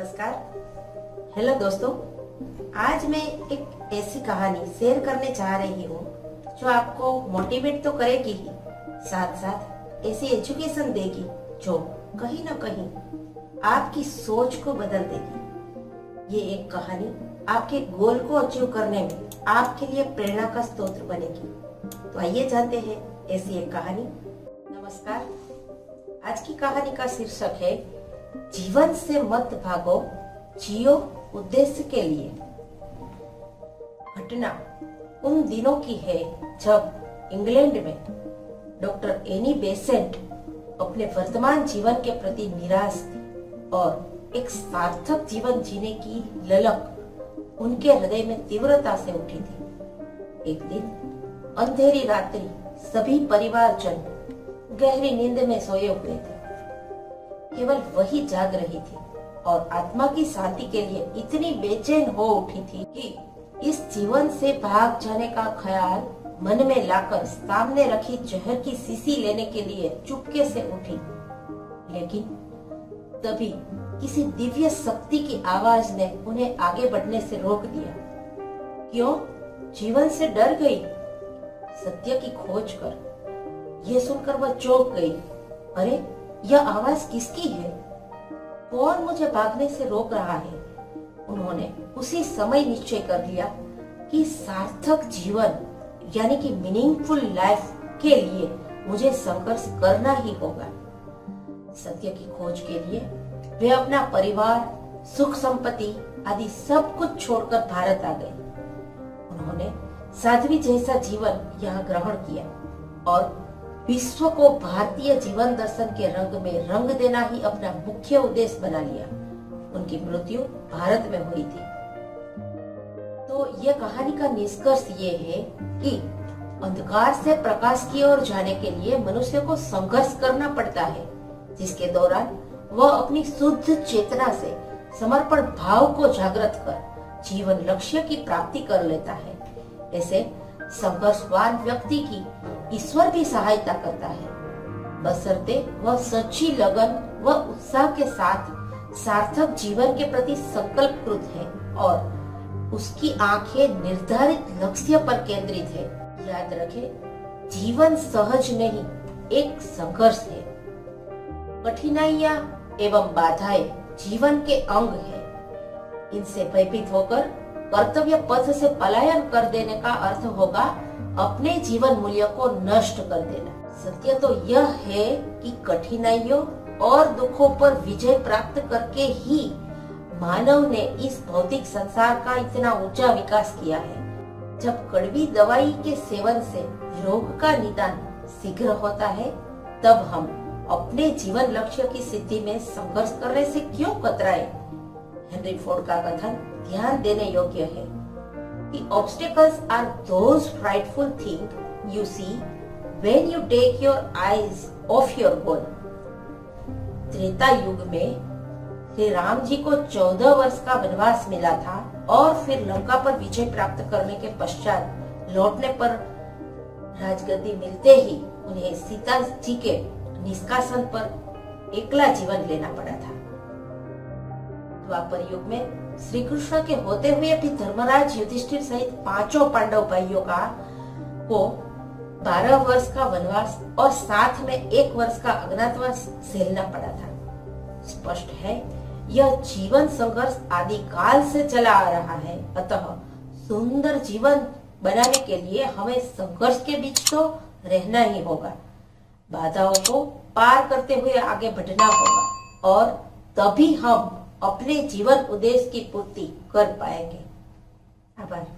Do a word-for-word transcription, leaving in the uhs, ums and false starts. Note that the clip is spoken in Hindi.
नमस्कार। हेलो दोस्तों, आज मैं एक ऐसी कहानी शेयर करने जा रही हूँ जो आपको मोटिवेट तो करेगी ही, साथ साथ ऐसी एजुकेशन देगी जो कहीं ना कहीं आपकी सोच को बदल देगी। ये एक कहानी आपके गोल को अचीव करने में आपके लिए प्रेरणा का स्रोत बनेगी। तो आइए जानते हैं ऐसी एक कहानी। नमस्कार, आज की कहानी का शीर्षक है जीवन से मत भागो, जियो उद्देश्य के लिए। घटना उन दिनों की है जब इंग्लैंड में डॉक्टर एनी बेसेंट अपने वर्तमान जीवन के प्रति निराश थी और एक सार्थक जीवन जीने की ललक उनके हृदय में तीव्रता से उठी थी। एक दिन अंधेरी रात्रि सभी परिवारजन गहरी नींद में सोए हुए थे। केवल वही जाग रही थी और आत्मा की शांति के लिए इतनी बेचैन हो उठी थी कि इस जीवन से भाग जाने का ख्याल मन में लाकर सामने रखी जहर की शीशी लेने के लिए चुपके से उठी। लेकिन तभी किसी दिव्य शक्ति की आवाज ने उन्हें आगे बढ़ने से रोक दिया। क्यों जीवन से डर गई? सत्य की खोज कर। यह सुनकर वह चौंक गई। अरे, यह आवाज किसकी है? कौन मुझे भागने से रोक रहा है? उन्होंने उसी समय निश्चय कर लिया कि सार्थक जीवन यानी कि मीनिंगफुल लाइफ के लिए मुझे संघर्ष करना ही होगा। सत्य की खोज के लिए वे अपना परिवार, सुख संपत्ति आदि सब कुछ छोड़कर भारत आ गए। उन्होंने साध्वी जैसा जीवन यहाँ ग्रहण किया और विश्व को भारतीय जीवन दर्शन के रंग में रंग देना ही अपना मुख्य उद्देश्य बना लिया। उनकी मृत्यु भारत में हुई थी। तो यह कहानी का निष्कर्ष ये है कि अंधकार से प्रकाश की ओर जाने के लिए मनुष्य को संघर्ष करना पड़ता है, जिसके दौरान वह अपनी शुद्ध चेतना से समर्पण भाव को जागृत कर जीवन लक्ष्य की प्राप्ति कर लेता है। ऐसे संघर्षवान व्यक्ति की ईश्वर भी सहायता करता है, बशर्ते वह सच्ची लगन व उत्साह के साथ सार्थक जीवन के प्रति संकल्पकृत है और उसकी आंखें निर्धारित लक्ष्य पर केंद्रित है। याद रखें, जीवन सहज नहीं, एक संघर्ष है। कठिनाइयां एवं बाधाएं जीवन के अंग है। इनसे भयभीत होकर कर्तव्य पथ से पलायन कर देने का अर्थ होगा अपने जीवन मूल्य को नष्ट कर देना। सत्य तो यह है कि कठिनाइयों और दुखों पर विजय प्राप्त करके ही मानव ने इस भौतिक संसार का इतना ऊंचा विकास किया है। जब कड़वी दवाई के सेवन से रोग का निदान शीघ्र होता है, तब हम अपने जीवन लक्ष्य की सिद्धि में संघर्ष करने से क्यों कतराए? हेनरी फोर्ड का कथन ध्यान देने योग्य है कि obstacles are those frightful things you see when you take your eyes off your goal। Treta युग में श्री राम जी को चौदह वर्ष का वनवास मिला था और फिर लंका पर विजय प्राप्त करने के पश्चात लौटने पर राजगद्दी मिलते ही उन्हें सीता जी के निष्कासन पर एकला जीवन लेना पड़ा था। द्वापर युग में श्री कृष्ण के होते हुए भी धर्मराज युधिष्ठिर सहित पांचों पांडव भाइयों का को बारह वर्ष का वनवास और साथ में एक वर्ष का अज्ञातवास झेलना पड़ा था। स्पष्ट है, यह जीवन संघर्ष आदि काल से चला आ रहा है। अतः सुंदर जीवन बनाने के लिए हमें संघर्ष के बीच तो रहना ही होगा। बाधाओं को पार करते हुए आगे बढ़ना होगा और तभी हम अपने जीवन उद्देश्य की पूर्ति कर पाएंगे। आभार।